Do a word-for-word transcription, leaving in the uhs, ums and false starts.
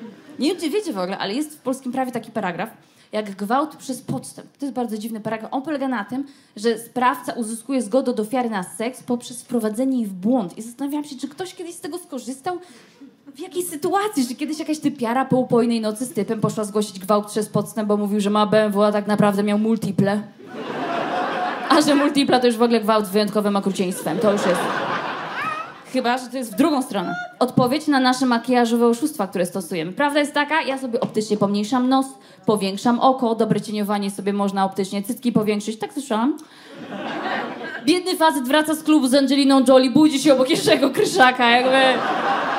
Nie wiem, czy wiecie w ogóle, ale jest w polskim prawie taki paragraf, jak gwałt przez podstęp. To jest bardzo dziwny paragraf. On polega na tym, że sprawca uzyskuje zgodę od ofiary na seks poprzez wprowadzenie jej w błąd. I zastanawiałam się, czy ktoś kiedyś z tego skorzystał? W jakiej sytuacji? Że kiedyś jakaś typiara po upojnej nocy z typem poszła zgłosić gwałt przez podstęp, bo mówił, że ma B M W, a tak naprawdę miał multiple. A że multipla to już w ogóle gwałt z wyjątkowym okrucieństwem. To już jest... Chyba, że to jest w drugą stronę. Odpowiedź na nasze makijażowe oszustwa, które stosujemy. Prawda jest taka, ja sobie optycznie pomniejszam nos, powiększam oko, dobre cieniowanie sobie można optycznie cycki powiększyć. Tak słyszałam. Biedny facet wraca z klubu z Angeliną Jolie, budzi się obok jeszcze kryszaka, jakby...